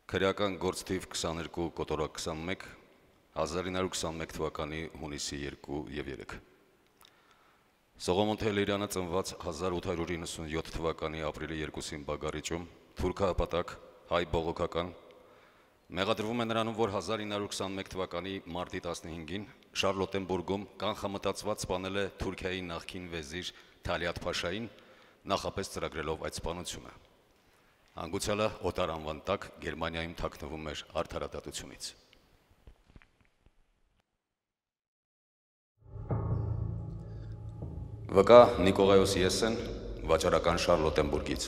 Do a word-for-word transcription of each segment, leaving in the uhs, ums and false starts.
Քրեական գործ թիվ քսաներկու կոտորակ քսանմեկ հազար ինը հարյուր քսանմեկ թվականի հունիսի երկու և երեք Soghomon Tehliriանը ծնված հազար ութ հարյուր իննսունյոթ թվականի ապրիլի երկուսին Բագարիճում թուրքահպատակ հայ բողոքական մեղադրվում է նրանում, որ հազար ինը հարյուր քսանմեկ թվականի մարտի տասնհինգին Շարլոտենբուրգում կանխամտածված սպանել է Թուրքիայի նախկին վեզիր Taleaat Pasha-ին, նախապես ծրագրելով այդ սպանությունը։ Հանգուցյալը օտար անվան տակ Գերմանիայում թաքնվում էր արդարադատությունից։ Վկա Նիկողայոս Եսեն, վաճառական Շարլոտենբուրգից։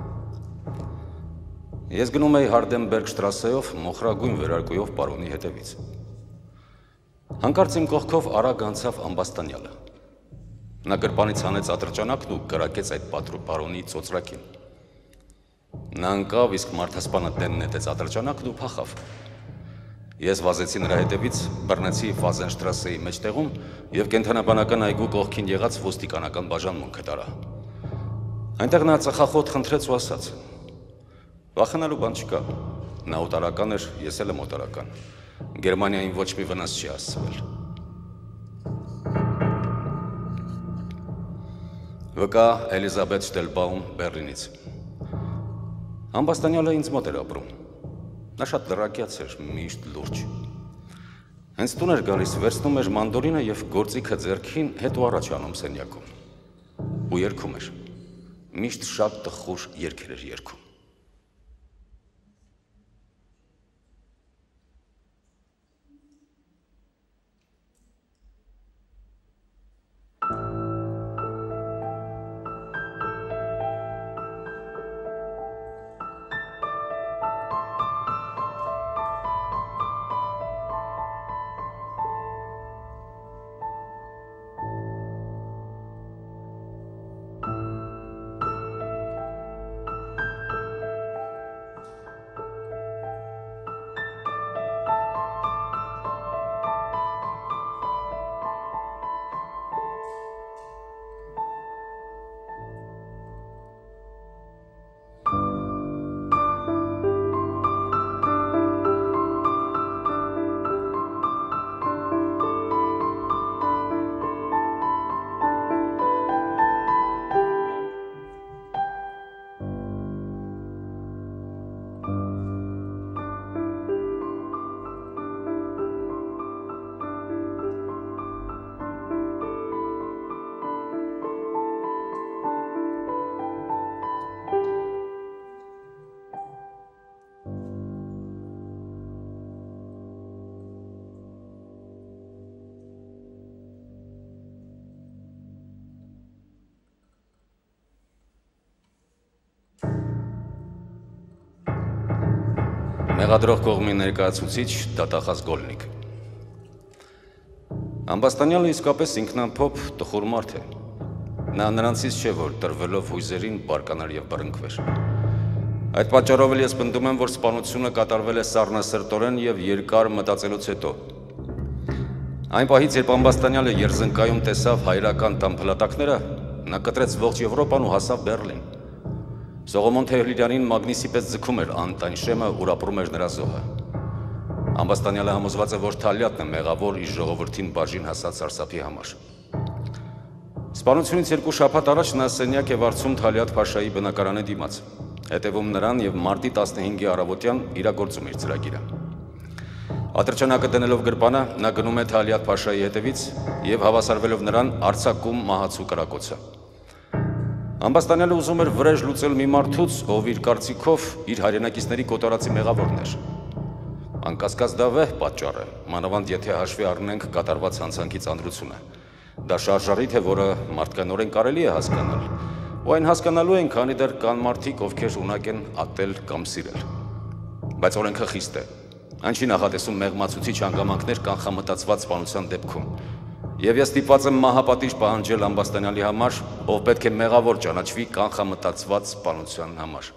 Ես գնում էի Հարդենբերգ շտրասեով մոխրագույն վերարկուով պարոնի հետևից։ Հանկարծ իմ կողքով արագ անցավ ամբաստանյալը։ Նա գրպանից հանեց ատրճանակն ու կրակեց այդ պարոնի ծոծրակին։ Նա ընկավ, իսկ մարդասպանը դեն նետեց ատրճանակն ու փախավ։ Ես վազեցի նրա հետևից, բռնեցի Ֆազենշտրասեի մեջտեղում և կենդանաբանական այգու կողքին եղած ոստիկանական բաժանմունքը տարա։ Այնտեղ նա ծխախոտ խնդրեց ու ասաց. «Վախենալու բան չկա, նա օտարական էր, ես էլ եմ օտարական, Գերմանիային ոչ մի վնաս չի հասցվել»։ Վկա Էլիզաբեթ Շտելբաում, Բեռլինից։ Ամբաստանյալը ինձ մոտ էր ապրում։ Նա շատ լռակյաց էր, միշտ լուրջ։ Հենց տուն էր գալիս, վերցնում էր մանդոլինը և գործիքը ձեռքին հետ ու առաջ անում սենյակում։ Ու երգում էր։ Միշտ շատ տխուր երգեր էր երգում։ Մեղադրող կողմի ներկայացուցիչ դատախազ Գոլնիկ։ Ամբաստանյալը իսկապես ինքնամփոփ տխուր մարդ է։ Նա նրանցից չէ, որ տրվելով հույզերին բարկանար և բռնկվեր։ Այդ պատճառով էլ ես պնդում եմ, որ սպանությունը կատարվել է սառնասրտորեն և երկար մտածելուց հետո։ Այն պահից, երբ Ամբաստանյալը Երզնկայում տեսավ հայրական տան փլատակները, նա կտրեց ողջ Եվրոպան ու հասավ Բեռլին։ Soghomon Tehlirianին մագնիսի պես ձգում էր անտայն շեմը, ուր ապրում էր նրա զոհը։ Ամբաստանյալը համոզված է, որ Taleaatն է մեղավոր իր ժողովրդին բաժին հասած սարսափի համար։ Սպանությունից երկու շաբաթ առաջ նա սենյակ է վարձում Taleaat Pasha-ի բնակարանի դիմաց, հետևում նրան և մարտի տասնհինգի առավոտյան իրագործում իր ծրագիրը։ Ատրճանակը դնելով գրպանը, նա գնում է Taleaat Pasha-ի հետևից և հավասարվելով նրան արձակում մահացու կրակոցը։ Ամբաստանյալը ուզում էր վրեժ լուծել մի մարդուց, ով իր կարծիքով իր հայրենակիցների կոտորածի մեղավորն էր։ Անկասկած դա վեհ պատճառ է, մանավանդ եթե հաշվի առնենք կատարված հանցանքի ծանրությունը։ Դա շարժառիթ է, որը մարդկանորեն կարելի է հասկանալ, ու այն հասկանալու են, քանի դեռ կան մարդիկ, ովքեր ունակ են ատել կամ սիրել։ Բայց օրենքը խիստ է։ Այն չի նախատեսում մեղմացուցիչ հանգամանքներ կանխամտածված սպանության դեպքում։ Եվ ես ստիպված եմ մահապատիժ պահանջել Ամբաստանյալի համար, ով պետք է մեղավոր ճանաչվի կանխամտածված սպանության համար։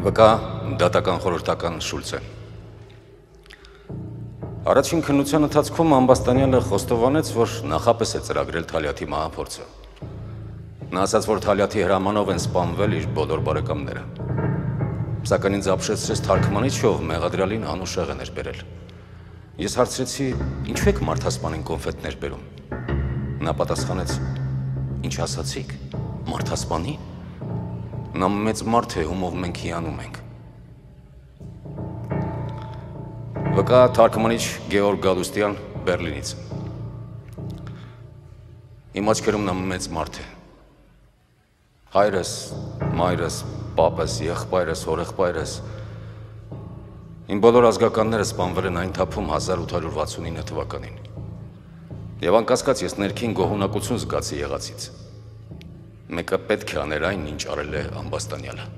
Վկա դատական խորհրդական Շուլցը։ Առաջին քննության ընթացքում Ամբաստանյանը խոստովանեց, որ նախապես է ծրագրել Թալիաթի մահափորձը։ Նա ասաց, որ Թալիաթի հրամանով են սպանվել իր բոլոր բարեկամները։ Սակայն ինձ ապշեցրեց թարգմանիչով մեղադրյալին անուշեղեն էր բերել։ Ես հարցրեցի, ինչու եք մարդասպանին կոնֆետներ բերում։ Նա պատասխանեց, ինչ ասացիք, մարդասպանի։ Նա մեծ մարդ է, ումով մենք հիանում ենք։ Վկա թարգմանիչ Գեորգ Գալուստյան, Բերլինից։ Իմ աչքերում նա մեծ մարդ է։ Հայրս, մայրս, պապս, եղբայրս, հորեղբայրս, իմ բոլոր ազգականները սպանվել են այն թափում հազար ութ հարյուր վաթսունինը թվականին։ Եվ անկասկած ես ներքին գոհունակություն զգացի եղածից։ Մեկը պետք է աներ այն, ինչ արել է Ամբաստանյանը։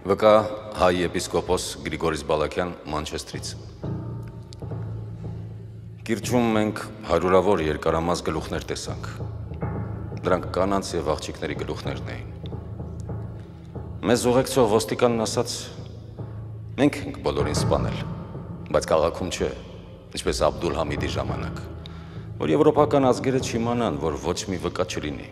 Վկա հայ եպիսկոպոս Գրիգորիս Բալաքյան Մանչեստրից։ Կիրճում մենք հարյուրավոր երկարամաս գլուխներ տեսանք։ Դրանք կանանց և աղջիկների գլուխներն էին։ Մեզ ուղեկցող ոստիկանն ասաց, մենք ենք բոլորին սպանել, բայց քաղաքում չէ, ինչպես Աբդուլ Համիդի ժամանակ, որ եվրոպական ազգերը չիմանան, որ ոչ մի վկա չլինի։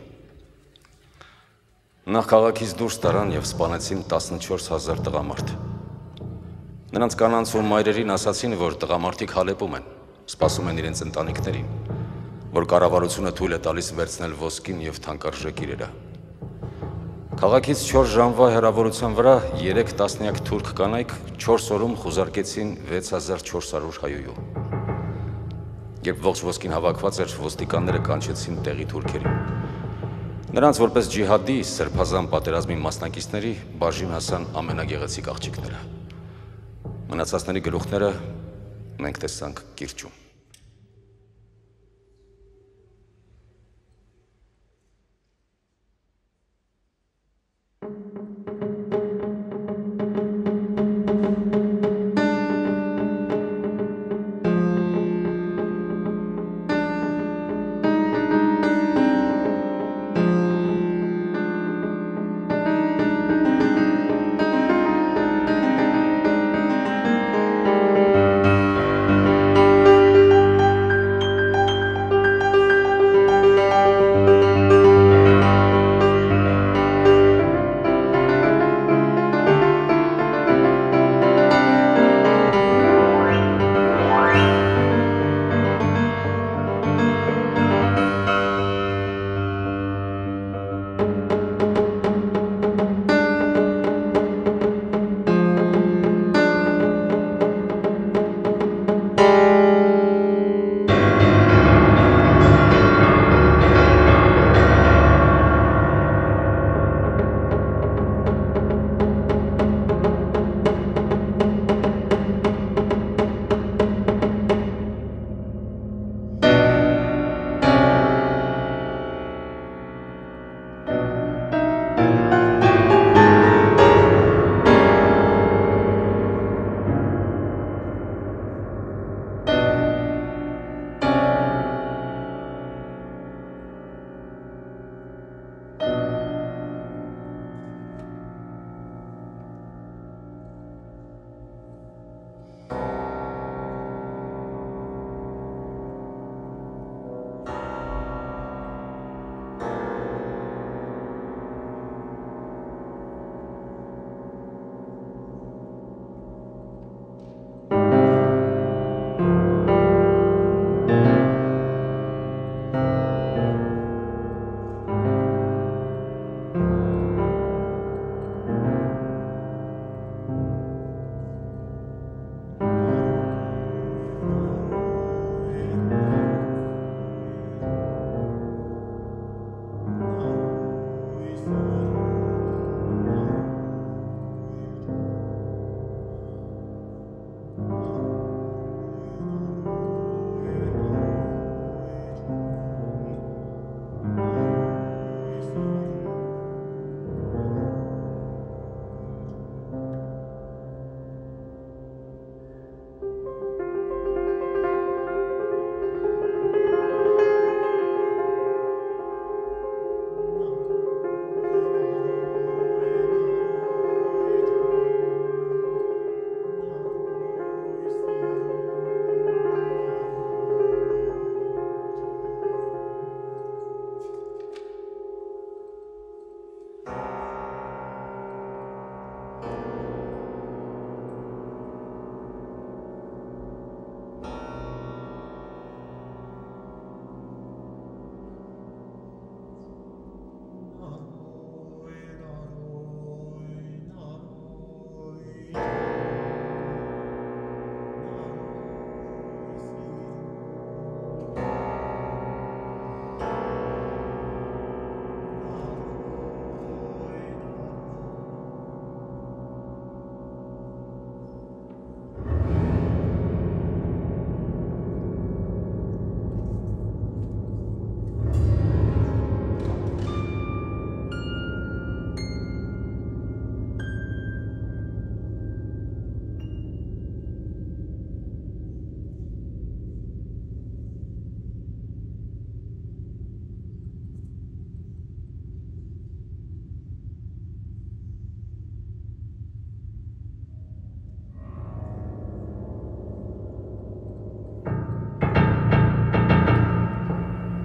Նախ քաղաքից դուրս տարան և սպանեցին տասնչորս հազար տղամարդ։ Նրանց կանանց ու մայրերին ասացին, որ տղամարդիկ հալեպում են, սպասում են իրենց ընտանիքներին, որ կառավարությունը թույլ է տալիս վերցնել ոսկին և թանկարժեք իրերը։ Քաղաքից չորս ժամվա հեռավորության վրա երեք տասնյակ թուրք կանայք չորս օրում խուզարկեցին վեց հազար չորս հարյուր հայույու։ Երբ ողջ ոսկին հավաքված էր, ոստիկանները կանչեցին տեղի թուրքերին։ Նրանց որպես ջիհադի սրբազան պատերազմի մասնակիցների բաժին հասան ամենագեղեցիկ աղջիկները։ Մնացածների գլուխները մենք տեսանք կիրճում։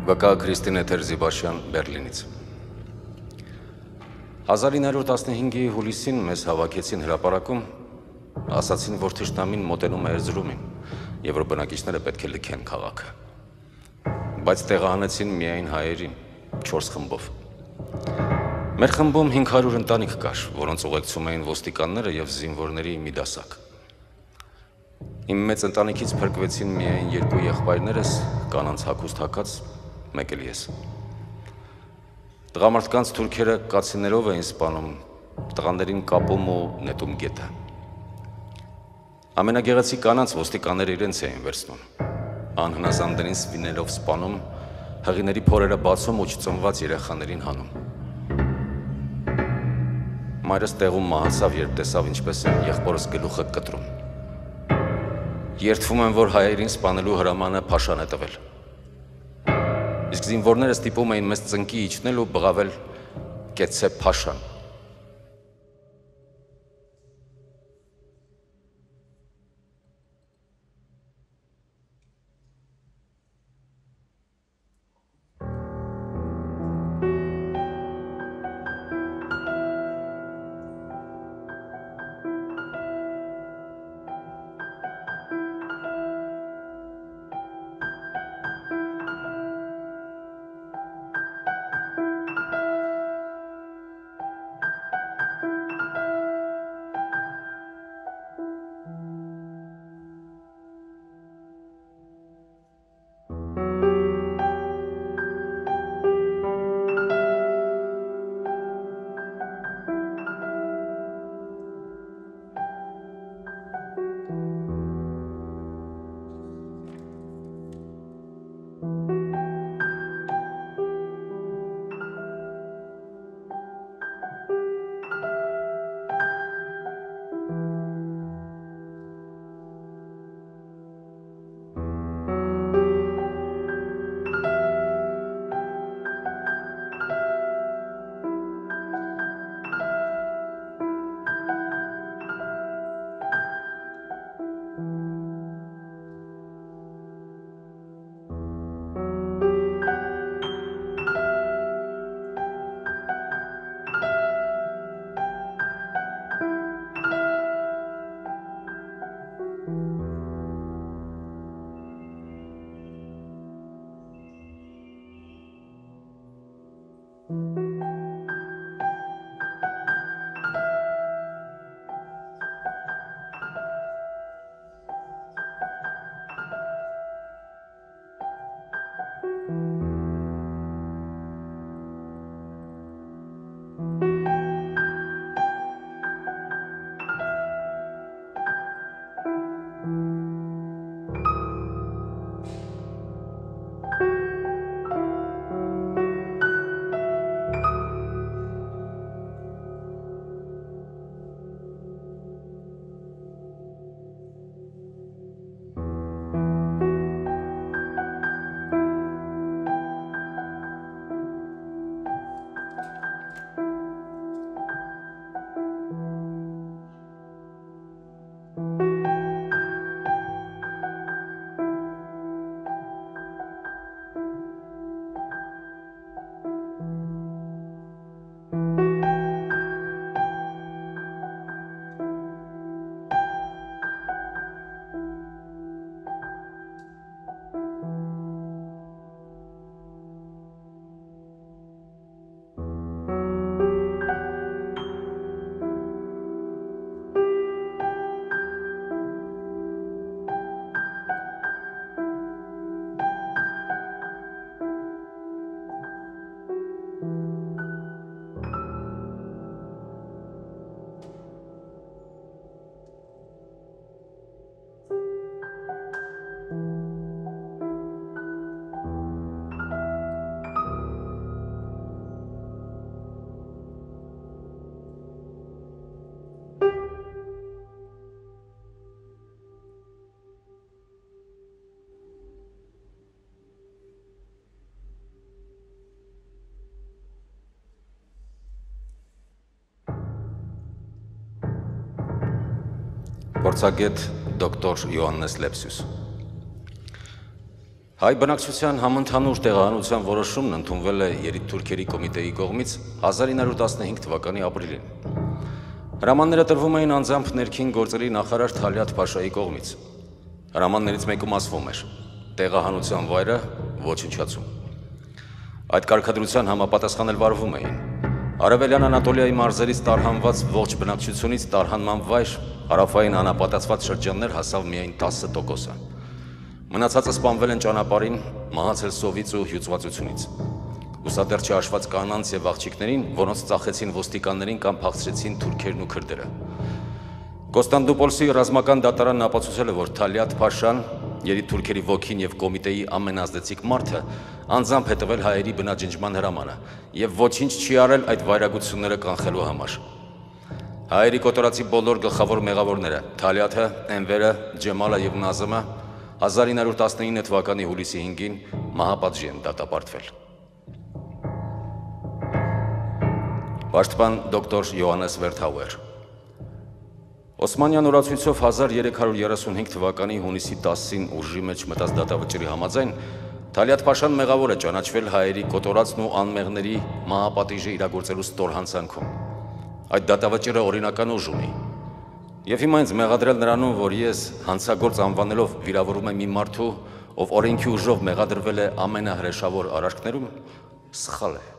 Վկա Քրիստինե Թերզիբաշյան, Բերլինից։ հազար ինը հարյուր տասնհինգի հուլիսին մեզ հավաքեցին հրապարակում, ասացին, որ թշնամին մոտենում է Էրզրումին, եւ որ բնակիչները պետք է լքեն քաղաքը։ Բայց տեղահանեցին միայն հայերին, չորս խմբով։ Մեր խմբում հինգ հարյուր ընտանիք կար, որոնց ուղեկցում էին ոստիկանները եւ զինվորների մի դասակ։ Իմ մեծ ընտանիքից փրկվեցին միայն երկու եղբայրներս, կանանց հագուստ հագած, մեկ էլ ես։ Տղամարդկանց թուրքերը կացիներով էին սպանում, տղաներին կապում ու նետում գետը։ Ամենագեղեցիկ կանանց ոստիկանները իրենց էին վերցնում, անհնազանդներին սպիներով սպանում, հղիների փորերը բացում ու չծնված երեխաներին հանում։ Մայրս տեղում մահացավ, երբ տեսավ ինչպես են եղբորս գլուխը կտրում։ Երդվում եմ, որ հայերին սպանելու հրամանը Փաշան է տվել։ Իսկ զինվորները ստիպում էին մեզ ծնկի իջնել ու բղավել կեցցե Փաշան։ Փորձագետ դոկտոր Յոհաննես Լեպսյուս։ Հայ բնակչության համընդհանուր տեղահանության որոշումն ընդունվել է երիտթուրքերի կոմիտեի կողմից հազար ինը հարյուր տասնհինգ թվականի ապրիլին։ Հրամանները տրվում էին անձամբ ներքին գործերի նախարար Թալեաատ Փաշայի կողմից։ Հրամաններից մեկում ասվում էր. տեղահանության վայրը ոչնչացում։ Այդ կարգադրության համապատասխան էլ վարվում էին։ Արևելյան Անատոլիայի մարզերից տարհանված ողջ բնակչությունից տարհանման վայր հարավային անապատացված շրջաններ հասավ միայն տասը տոկոսը։ Մնացածը սպանվել են ճանապարհին, մահացել սովից ու հյուծվածությունից։ Ուսադեռ չհաշված կանանց եւ աղջիկներին, որոնց ծախեցին ոստիկաններին կամ փախցրեցին թուրքերն ու քրդերը։ Կոստանդնուպոլսի ռազմական դատարանն ապացուցել է, որ Թալեաատ Փաշան, երիտթուրքերի ոգին եւ կոմիտեի ամենազդեցիկ մարդը, անձամբ հետևել հայերի բնաջնջման հրամանը եւ ոչինչ չի արել այդ վայրագությունները կանխելու համար։ Հայերի կոտորածի բոլոր գլխավոր մեղավորները՝ Թալեաթը, Էնվերը, Ջեմալը եւ Նազիմը հազար ինը հարյուր տասնինը թվականի հուլիսի հինգին մահապատժի են դատապարտվել։ Պաշտպան դոկտոր Յոհաննես Վերթաուեր։ Օսմանյան օրացույցով հազար երեք հարյուր երեսունհինգ թվականի հունիսի տասին ուժի մեջ մտած դատավճիռի համաձայն Թալեաատ Փաշան մեղավոր է ճանաչվել հայերի կոտորածն ու անմեղների մահապատիժը իրագործելու ստոր հանցանքում։ Այդ դատավճիռը օրինական ուժ ունի։ Եվ հիմա ինձ մեղադրել նրանում, որ ես հանցագործ անվանելով վիրավորում եմ մի մարդու, ով օրենքի ուժով մեղադրվել է ամենահրեշավոր արարքներում, սխալ է։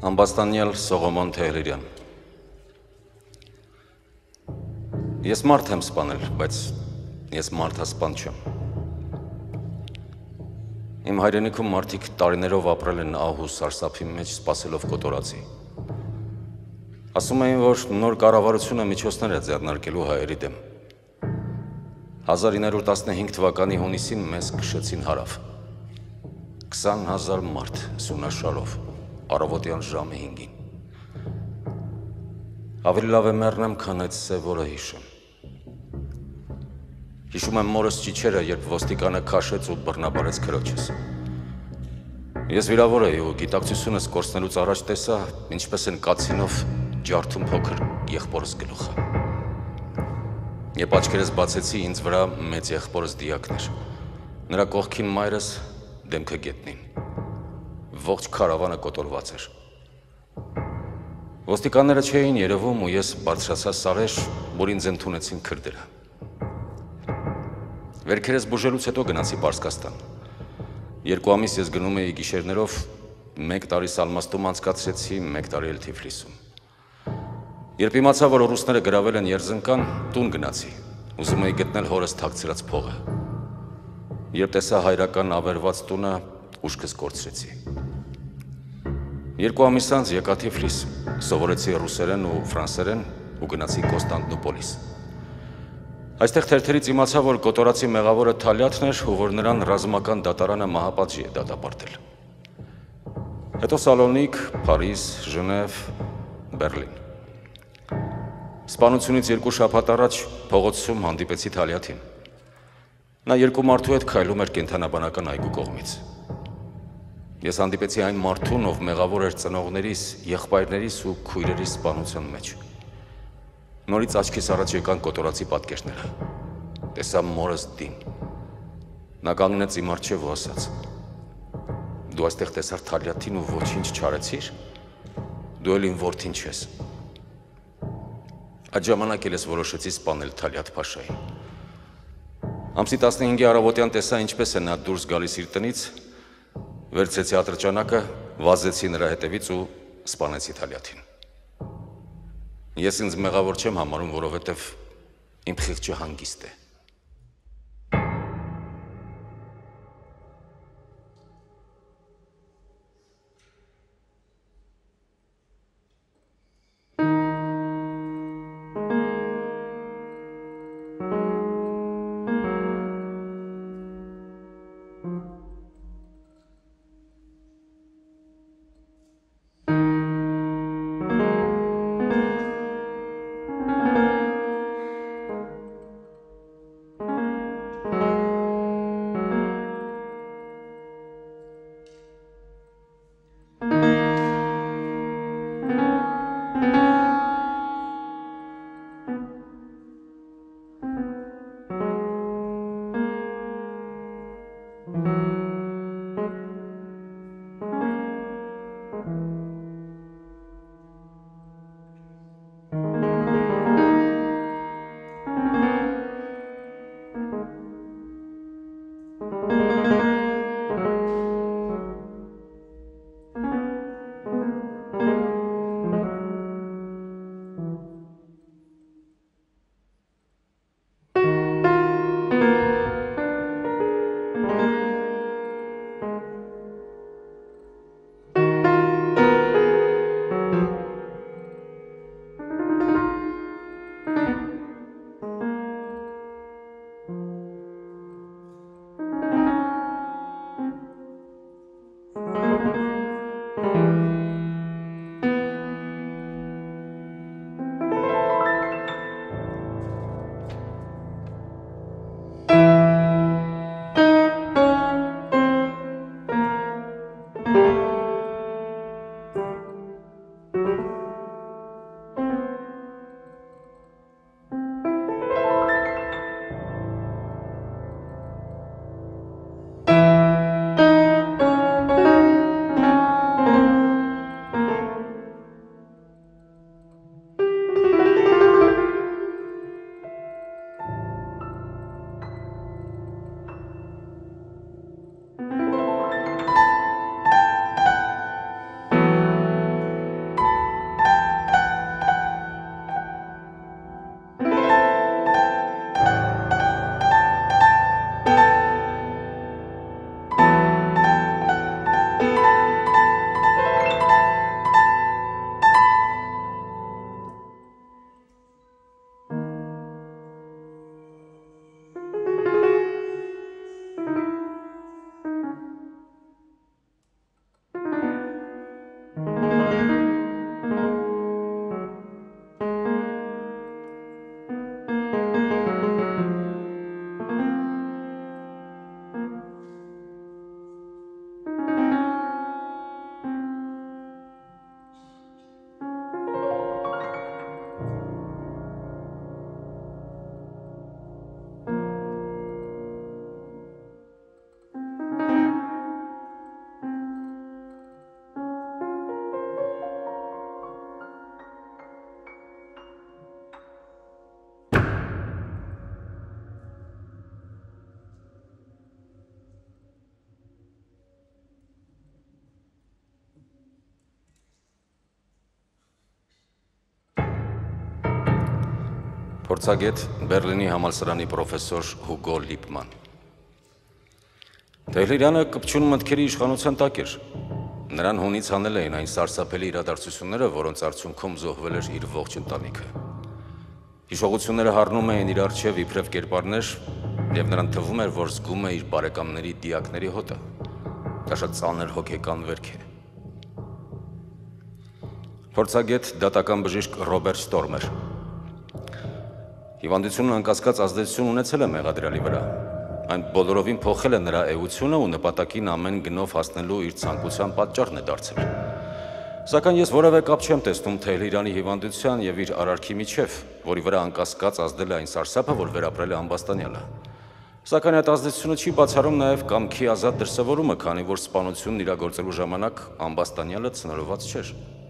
Ամբաստանյալ Soghomon Tehlirian. Ես մարդ եմ սպանել, բայց ես մարդասպան չեմ։ Իմ հայրենիքում մարդիկ տարիներով ապրել են ահ ու սարսափի մեջ սպասելով կոտորածի։ Ասում էին, որ նոր կառավարությունը միջոցներ է ձեռնարկելու հայերի դեմ։ հազար ինը հարյուր տասնհինգ թվականի հունիսին մեզ քշեցին հարավ։ քսան հազար մարդ սյունաշարով, առավոտյան ժամը հինգին։ Ավելի լավ է մեռնեմ, քան այդ սև օրը հիշեմ։ Հիշում եմ մորս ճիչերը, երբ ոստիկանը քաշեց ու բռնաբարեց քրոջս։ Ես վիրավոր էի ու գիտակցությունս կորցնելուց առաջ տեսա, ինչպես են կացինով ջարդում փոքր եղբորս գլուխը։ Երբ աչքերս բացեցի, ինձ վրա մեծ եղբորս դիակն էր։ Նրա կողքին մայրս, դեմքը գետնին։ Ողջ քարավանը կոտորված էր։ Ոստիկանները չէին երևում ու ես բարձրացա սարեր, որ ինձ ընդունեցին քրդերը։ Վերքերս բուժելուց հետո գնացի Պարսկաստան։ Երկու ամիս ես գնում էի գիշերներով, մեկ տարի Սալմաստում անցկացրեցի, մեկ տարի էլ Թիֆլիսում։ Երբ իմացա, որ ռուսները գրավել են Երզնկան, տուն գնացի, ուզում էի գտնել հորս թաքցրած փողը։ Երբ տեսա հայրական ավերված տունը, ուշքս կորցրեցի։ Երկու ամիս անց եկա Թիֆլիս, սովորեցի ռուսերեն ու ֆրանսերեն ու գնացի Կոստանդնուպոլիս։ Այստեղ թերթերից իմացա, որ կոտորածի մեղավորը Թալեատն էր ու որ նրան ռազմական դատարանը մահապատժի է դատապարտել։ Հետո Սալոնիկ, Փարիզ, Ժնև, Բերլին։ Սպանությունից երկու շաբաթ առաջ փողոցում հանդիպեցի Թալեատին։ Նա երկու մարդու հետ քայլում էր կենդանաբանական այգու կողմից։ Ես հանդիպեցի այն մարդուն, ով մեղավոր էր ծնողներիս, եղբայրներիս ու քույրերիս սպանության մեջ։ Նորից աչքիս առաջ եկան կոտորածի պատկերները։ Տեսա մորս դին։ Նա կանգնեց իմ առջև ու ասաց. «Դու այստեղ տեսար Թալեատին ու ոչինչ չարեցիր։ Դու էլ իմ որդին չես»։ Այդ ժամանակ էլ ես որոշեցի սպանել Taleaat Pasha-ին։ Ամսի տասնհինգի առավոտյան տեսա ինչպես է նա դուրս գալիս իր տնից, վերցրեցի ատրճանակը, վազեցի նրա հետևից ու սպանեցի Taleaat-ին։ Ես ինձ մեղավոր չեմ համարում, որովհետև իմ խիղճը հանգիստ է։ Փորձագետ Բերլինի համալսարանի պրոֆեսոր Հուգո Լիպման։ Թեհլիրյանը կպչուն մտքերի իշխանության տակ էր։ Նրան հունից հանել էին այն սարսափելի իրադարձությունները, որոնց արդյունքում զոհվել էր իր ողջ ընտանիքը։ Հիշողությունները հառնում էին իր առջև իբրև կերպարներ, եւ նրան թվում էր, որ զգում է իր բարեկամների դիակների հոտը։ Դա շատ ծանր հոգեկան վերք է։ Փորձագետ դատական բժիշկ Ռոբերտ Ստորմեր։ Հիվանդությունն անկասկած ազդեցություն ունեցել է մեղադրյալի վրա։ Այն բոլորովին փոխել է նրա էությունը ու նպատակին ամեն գնով հասնելու իր ցանկության պատճառն է դարձել։ Սակայն ես որևէ կապ չեմ տեսնում Թեհլիրյանի հիվանդության եւ իր արարքի միջև, որի վրա անկասկած ազդել է այն սարսափը, որ վերապրել է ամբաստանյալը։ Սակայն այդ ազդեցությունը չի բացառում նաեւ կամքի ազատ դրսևորումը, քանի որ սպանությունն իրագործելու ժամանակ ամբաստանյալը ցնորված չէր։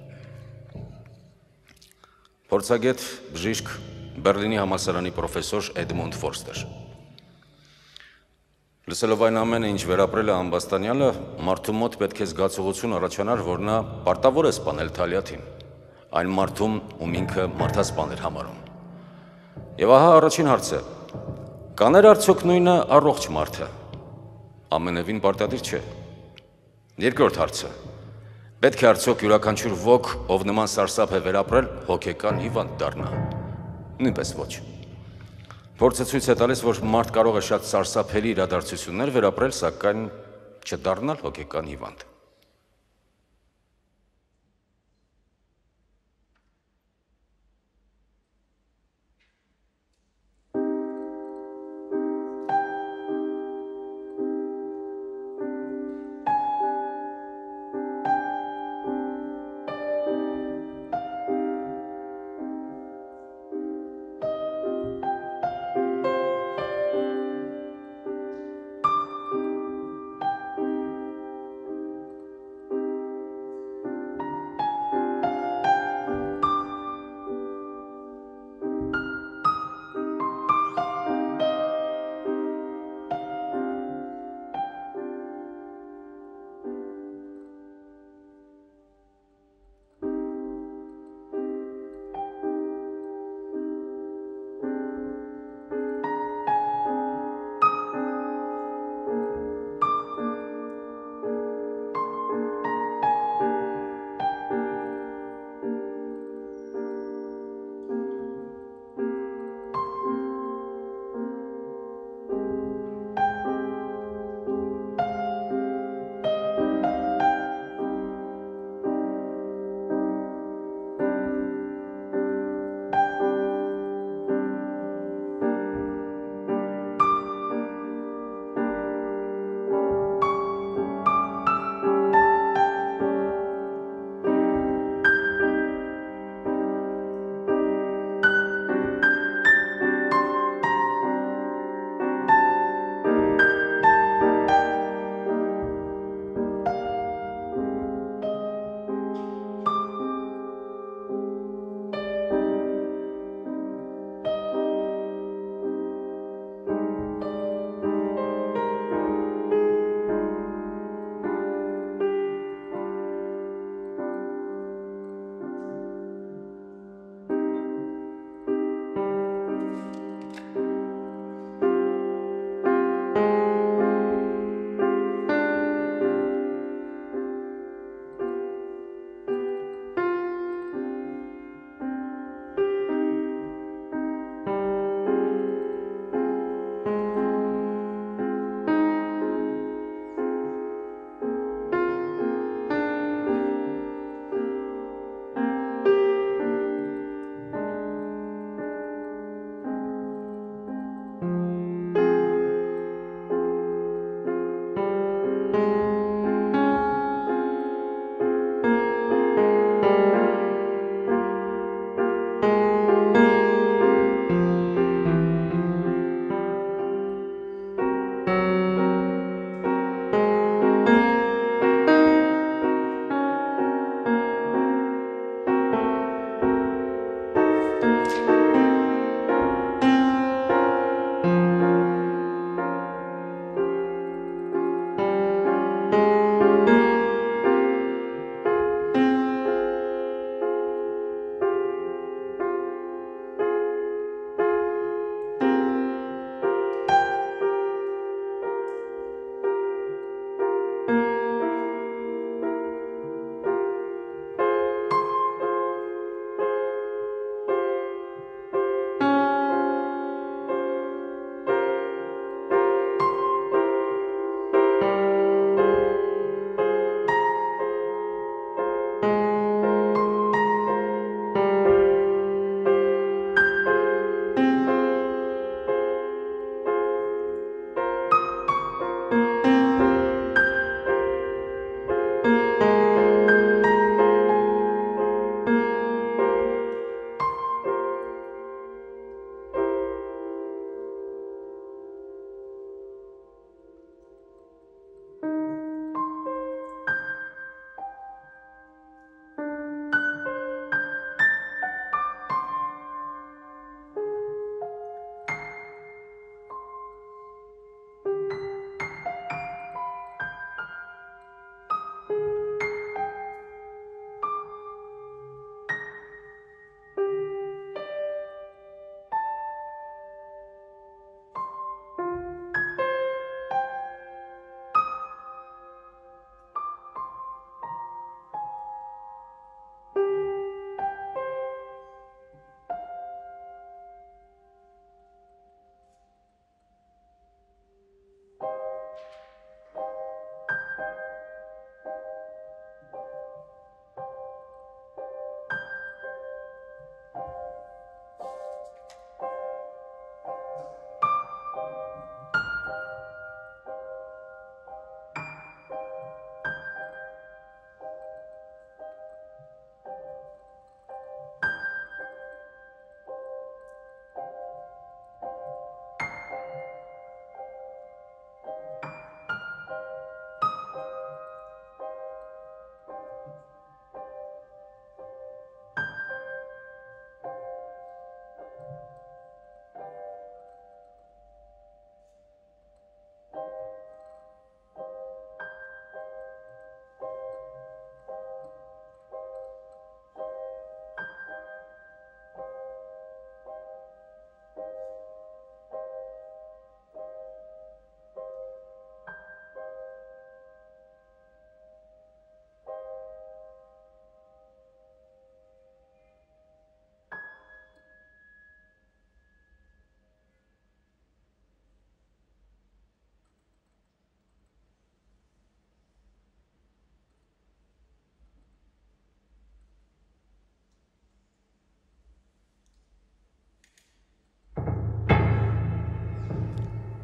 Փորձագետ բժիշկ Բերլինի համալսարանի պրոֆեսոր Էդմոնդ Ֆորստեր։ Լսելով այն ամենը, ինչ վերապրել է ամբաստանյալը, մարդու մոտ պետք է զգացողություն առաջանար, որ նա պարտավոր է սպանել Թալիաթին, այն մարդում, ում ինքը մարդասպան էր համարում։ Եվ ահա առաջին հարցը. կաներ արդյոք նույնը առողջ մարդը։ Ամենևին պարտադիր չէ։ Երկրորդ հարցը. պետք է արդյոք յուրաքանչյուր ոք, ով նման սարսափ է վերապրել, հոգեկան հիվանդ դառնա։ Նույնպես ոչ։ Փորձը ցույց է տալիս, որ մարդ կարող է շատ սարսափելի իրադարձություններ վերապրել, սակայն չդառնալ հոգեկան հիվանդ։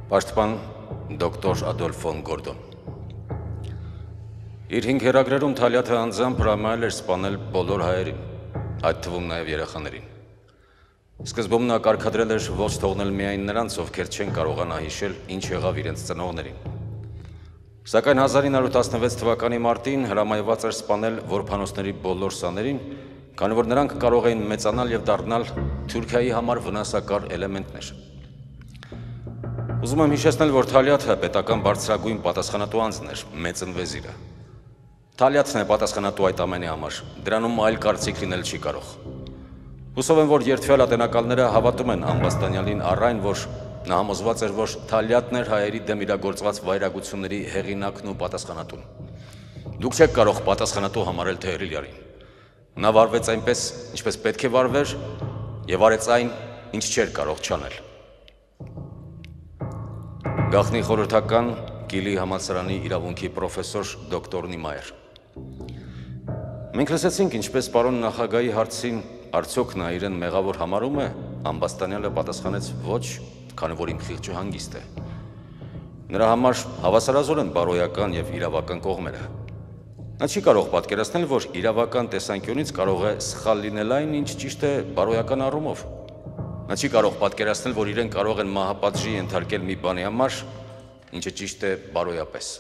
Պաշտպան դոկտոր Ադոլֆ ֆոն Գորդոն։ Իր հինգ հեռագրերում Թալիաթը անձամբ հրամայել էր սպանել բոլոր հայերին, այդ թվում նաև երեխաներին։ Սկզբում նա կարգադրել էր ոչ թողնել միայն նրանց, ովքեր չեն կարողանա հիշել, ինչ եղավ իրենց ծնողներին։ Սակայն հազար ինը հարյուր տասնվեց թվականի մարտին հրամայված էր սպանել որբանոցների բոլոր սաներին, քանի որ նրանք կարող էին մեծանալ եւ դառնալ Թուրքիայի համար վնասակար էլեմենտներ։ Ուզում եմ հիշեցնել, որ Թալիաթը պետական բարձրագույն պատասխանատու անձն էր, մեծն վեզիրը։ Թալիաթն է պատասխանատու այդ ամենի համար, դրանում այլ կարծիք լինել չի կարող։ Հուսով եմ, որ երդվյալ ատենակալները հավատում են Ամբաստանյանին առ այն, որ նա համոզված էր, որ Թալիաթն էր հայերի դեմ իրագործված վայրագությունների հեղինակն ու պատասխանատուն։ Դուք չեք կարող պատասխանատու համարել Թեհրիլյանին։ Նա վարվեց այնպես, ինչպես պետք է վարվեր, եւ արեց այն, ինչ չէր կարող չանել։ Գաղտնի խորհրդական Կիլի համալսարանի իրավունքի պրոֆեսոր դոկտոր Նիմայր։ Մենք լսեցինք, ինչպես պարոն նախագահի հարցին արդյոք նա իրեն մեղավոր համարում է, Ամբաստանյանը պատասխանեց ոչ, քանի որ իմ խիղճը հանգիստ է։ Նրա համար հավասարազոր են բարոյական եւ իրավական կողմերը։ Նա չի կարող պատկերացնել, որ իրավական տեսանկյունից կարող է սխալ լինել այն, ինչ ճիշտ է բարոյական առումով։ Նա չի կարող պատկերացնել, որ իրեն կարող են մահապատժի ենթարկել մի բանի համար, ինչը ճիշտ է բարոյապես։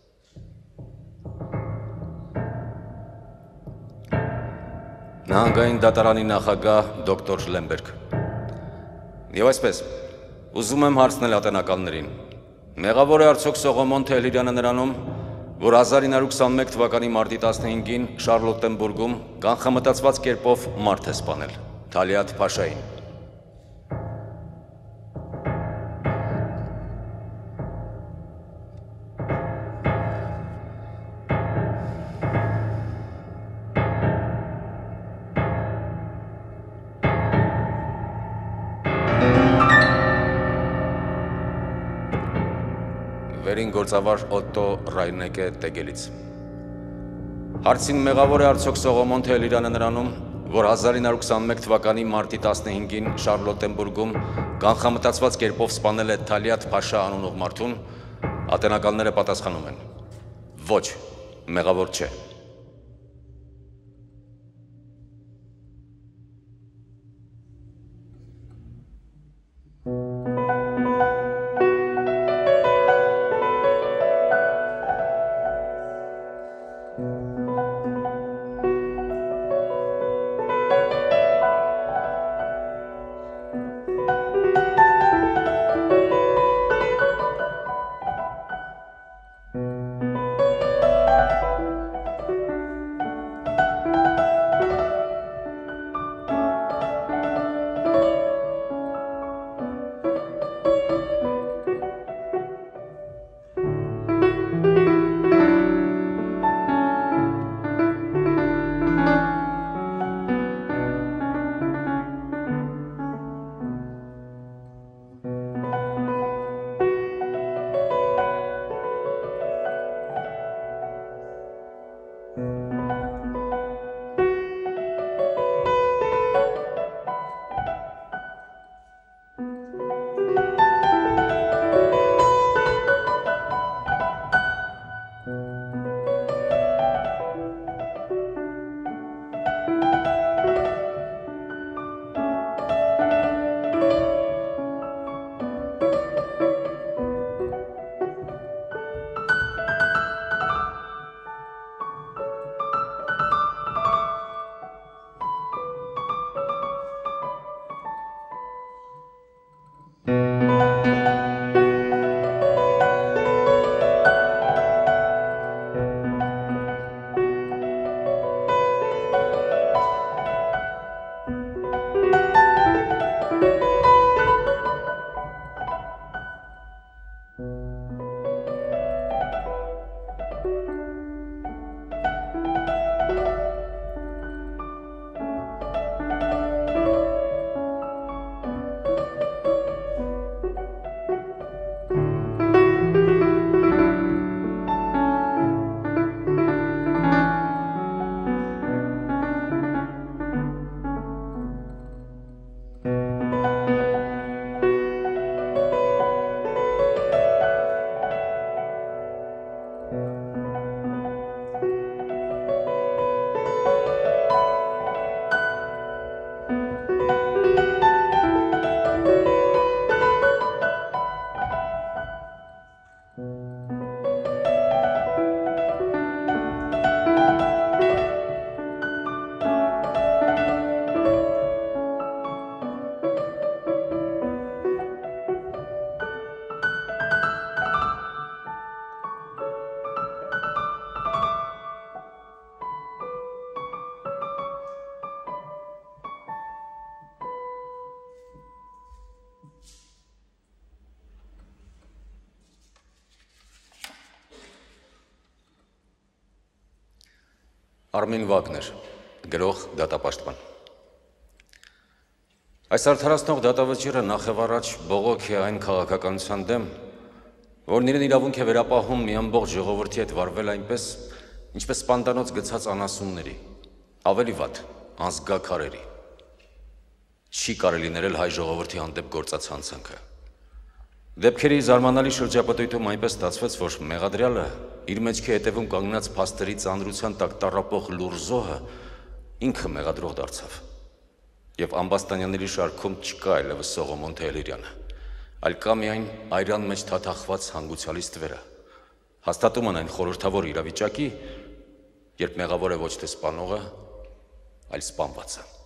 Նահանգային դատարանի նախագահ դոկտոր Լեմբերգ։ Եվ այսպես, ուզում եմ հարցնել ատենակալներին, մեղավոր է արդյոք Սողոմոն Թեհլիրյանը նրանում, որ հազար ինը հարյուր քսանմեկ թվականի մարտի տասնհինգին Շարլոտենբուրգում կանխամտածված կերպով մարդ է սպանել, Թալիաթ Փաշային։ Վերին գործավար Օտտո Ռայնեկե Տեգելից։ Հարցին մեղավոր է արդյոք Սողոմոն Թեհլիրյանը նրանում, որ հազար ինը հարյուր քսանմեկ թվականի մարտի տասնհինգին Շարլոտենբուրգում կանխամտածված կերպով սպանել է Թալիաթ Փաշա անունով մարդուն, ատենակալները պատասխանում են. Ոչ, մեղավոր չէ։ Armin Wegner, գրող դատապաշտպան։ Այս արդարացնող դատավճիռը նախևառաջ բողոք է այն քաղաքականության դեմ, որն իրեն իրավունք է վերապահում մի ամբողջ ժողովրդի հետ վարվել այնպես, ինչպես սպանդանոց գցած անասունների, ավելի վատ, անզգաքարերի։ Չի կարելի ներել հայ ժողովրդի հանդեպ գործած հանցանքը։ Դեպքերի զարմանալի շրջապտույտում այնպես ստացվեց, որ մեղադրյալը իր մեջքի հետևում կանգնած փաստերի ծանրության տակ տառապող լուռ զոհը ինքը մեղադրող դարձավ։ Եվ ամբաստանյանների շարքում չկա այլևս Soghomon Tehlirian-ը, այլ կա միայն այրան մեջ թաթախված հանգուցյալի ստվերը, հաստատում են այն խորհրդավոր իրավիճակի, երբ մեղավոր է ոչ թե սպանողը, այլ սպանվածը։